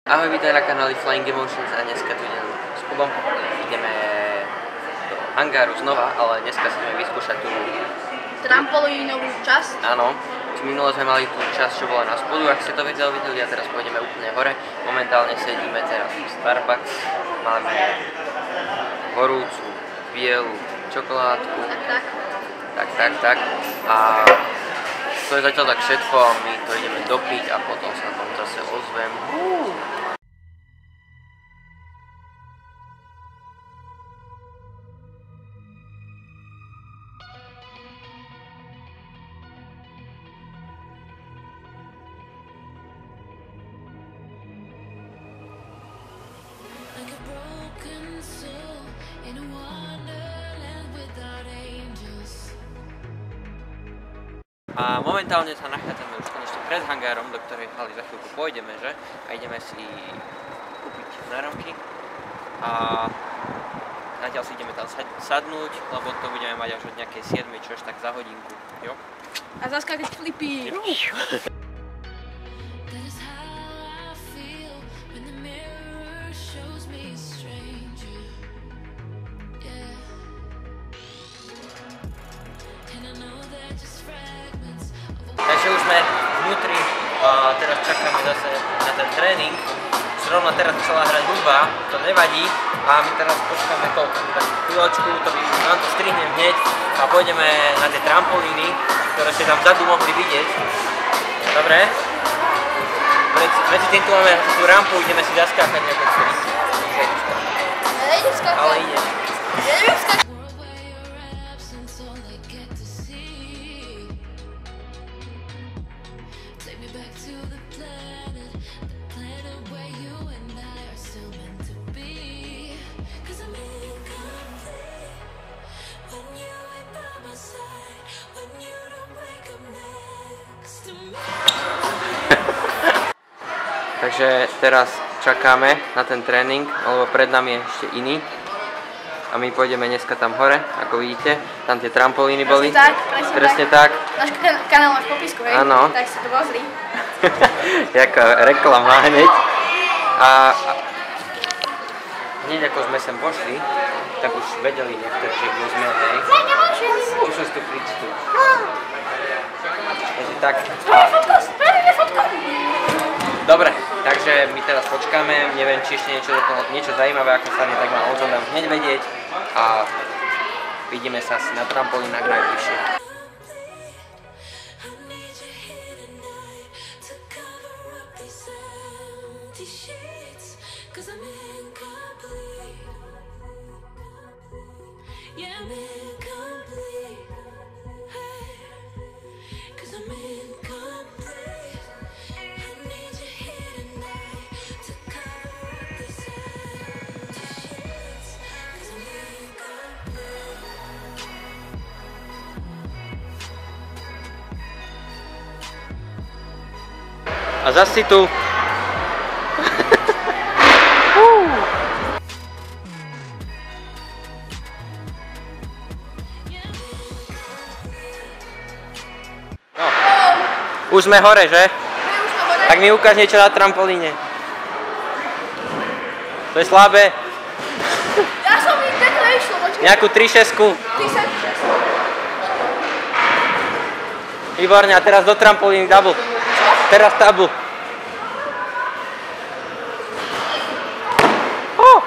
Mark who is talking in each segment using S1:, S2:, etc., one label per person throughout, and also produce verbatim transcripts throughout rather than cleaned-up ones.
S1: Ahoj, vítaj na kanáli Flying Emotions a dneska tu idem s Kubom. Ideme do hangáru znova, ale dneska si ideme vyskúšať tú
S2: trampolínovú časť.
S1: Áno, minule sme mali tú časť, čo bola na spodu, ak ste to vedeli videli, a teraz pôjdeme úplne hore. Momentálne sedíme teraz v Starbucks, máme horúcu, bielu čokoládku.
S2: Tak, tak.
S1: Tak, tak, tak. A to je zatiaľ tak všetko a my to ideme dopiť a potom sa tam zase ozvem. Uh. A momentálne sa nachádzame už konečne pred hangárom, do ktorej haly za chvíľku pôjdeme, že? A ideme si kúpiť náramky a zatiaľ si ideme tam sadnúť, lebo to budeme mať až od nejakej siedmej, čo až tak za hodinku, jo?
S2: A zaskákať flipy!
S1: Takže už sme vnútri a teraz čakáme zase na ten tréning. Zrovna teraz chcela hrať hudba, to nevadí a my teraz počkáme koľko, tak chvíľočku, to by, nám to strihnem hneď a pôjdeme na tie trampolíny, ktoré ste tam vzadu mohli vidieť. Dobre? Medzi tým tu máme tú rampu, ideme si zaskákať nejaké tri.
S2: Nejdem skákať.
S1: Ale idem.
S2: Nejdem skákať.
S1: Takže teraz čakáme na ten tréning, lebo pred nami je ešte iný. A my pôjdeme dneska tam hore, ako vidíte. Tam tie trampolíny boli.
S2: Presne tak, presne,
S1: presne tak. tak.
S2: Náš kanál máš v popisku, hej?
S1: Áno.
S2: Tak si to pozri.
S1: Jaká reklama hneď. A hneď ako sme sem pošli, tak už vedeli niektorí, že kde sme, hej. Už sú tu príčky. Takže tak.
S2: Spravíme fotku, spravíme fotku!
S1: Dobre, takže my teraz počkáme, neviem, či ešte niečo, niečo zaujímavé, ako stane, tak vám o tom dám hneď vedieť a vidíme sa asi na trampolínach najbližšie. A zase si tu. No. Už sme hore, že? Tak mi ukáž niečo na trampolíne. To je slabé.
S2: Ja som mi tak neišlo, počkej.
S1: Nejakú tri šesť.
S2: tri šesť.
S1: Výborne, a teraz do trampolíny double. Teraz double. Oh.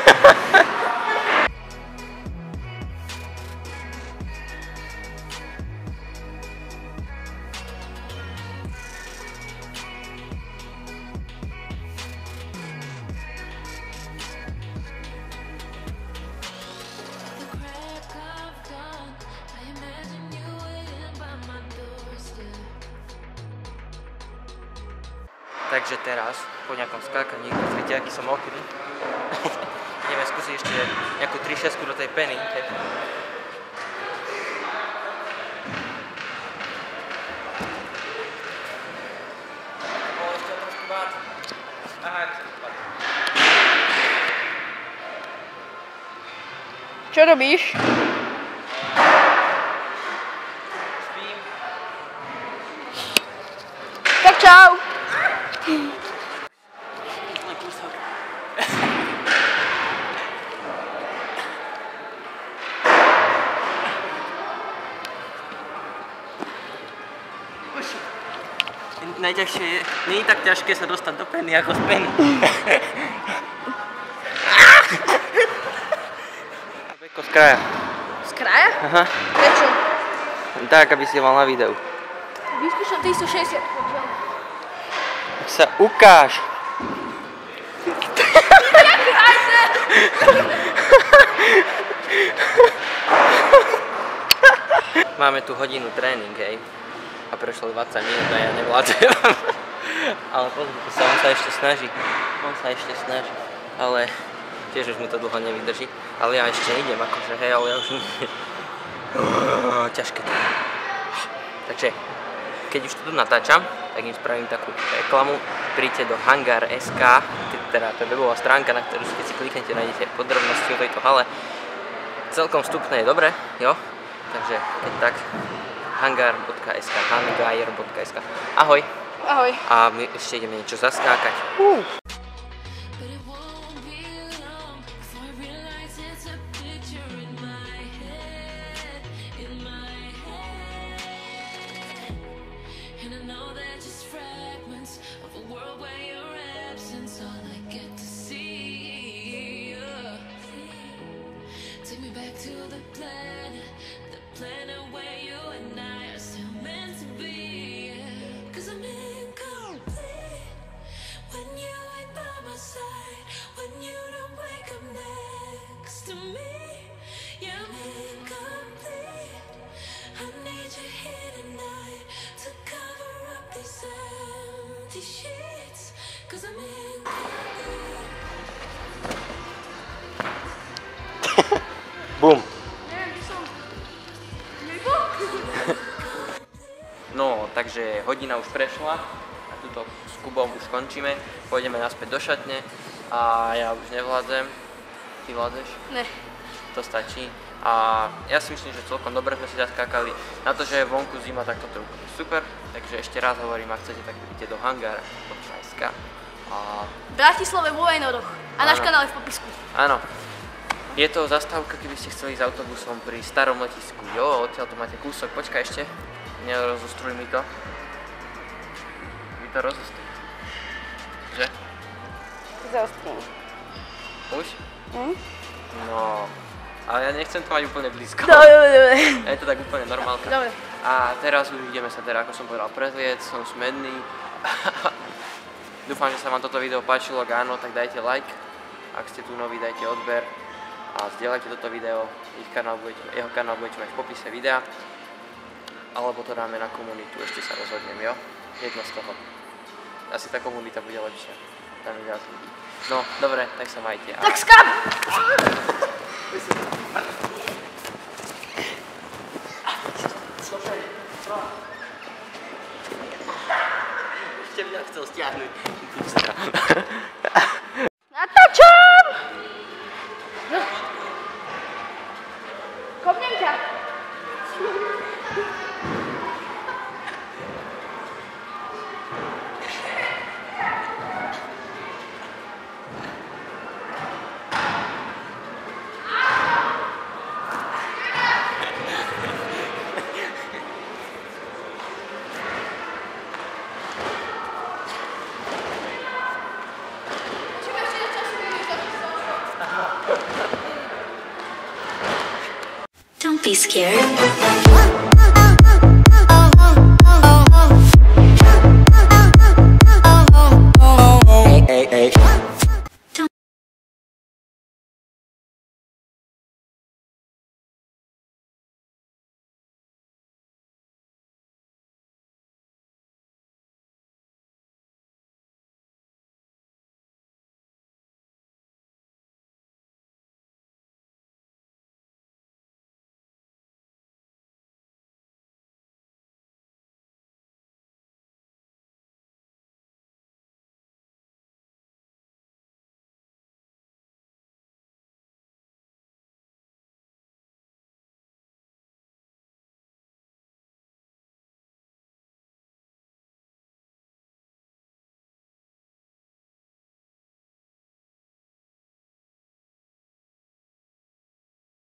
S1: Takže teraz, po nejakom skákaní, vidíte, aký som mokrý, ideme skúsiť ešte nejakú tri šesť do tej peny. O, ešte trošku bát. Aha, jak sa spadne.
S2: Čo robíš?
S1: Spím.
S2: Tak čau.
S1: najťažšie je, nie je tak ťažké sa dostať do peny ako z peny. Beko z kraja.
S2: Z kraja?
S1: Aha.
S2: Prečo?
S1: Tak, aby si mal na videu.
S2: Vyskúšam tristošesťdesiat.
S1: Tak sa ukáž. Máme tu hodinu tréning, hej. A prešlo dvadsať minút a ja nevládzem. Ale pozrite sa, on sa ešte snaží. On sa ešte snaží. Ale tiež už mu to dlho nevydrží. Ale ja ešte idem, akože hej, ale ja už... Ťažké to. Takže, keď už to tu natáčam, tak im spravím takú reklamu. Príďte do Hangar bodka es ká, teda to je webová stránka, na ktorú keď si kliknete, nájdete podrobnosti o tejto hale. Celkom vstupné je dobre, jo? Takže keď tak, Hangar bodka es ká, hangar bodka es ká. Ahoj.
S2: Ahoj.
S1: A my ešte ideme niečo zaskákať. Uh. Bum. No, takže hodina už prešla a tuto s Kubom už končíme. Pôjdeme naspäť do šatne a ja už nevládzem. Ty vládzeš?
S2: Ne.
S1: To stačí. A ja si myslím, že celkom dobre sme si zaskákali. Na to, že je vonku zima, tak toto je úplne super. Takže ešte raz hovorím, ak chcete, tak idete do Hangar bodka es ká. A...
S2: V Bratislave vo Vejnoroch. A náš kanál je v popisku.
S1: Áno. Je to zastávka, keby ste chceli s autobusom pri starom letisku. Jo, odtiaľ to máte kúsok. Počkaj ešte. Nerozostruj mi to. Mi to rozostruj. Že?
S2: Zaostrím.
S1: Už?
S2: Hm?
S1: No. Ale ja nechcem to mať úplne blízko.
S2: Dobre, dobre, dobre.
S1: Je to tak úplne normálka.
S2: Dobre.
S1: A teraz už ideme sa teda, ako som povedal, prezliec. Som smedný. Dúfam, že sa vám toto video páčilo. Ak áno, tak dajte like. Ak ste tu noví, dajte odber. A zdieľajte toto video, ich kanál budete, jeho kanál budete mať v popise videa. Alebo to dáme na komunitu, ešte sa rozhodnem, jo? Jedno z toho. Asi tá komunita bude lepšia. Tam je viac ľudí. No, dobre, tak sa majte. A...
S2: Tak skap!
S1: Ešte mňa chcel stiahnuť.
S2: Natáčam! No. Kopnem ťa.
S3: Don't be scared.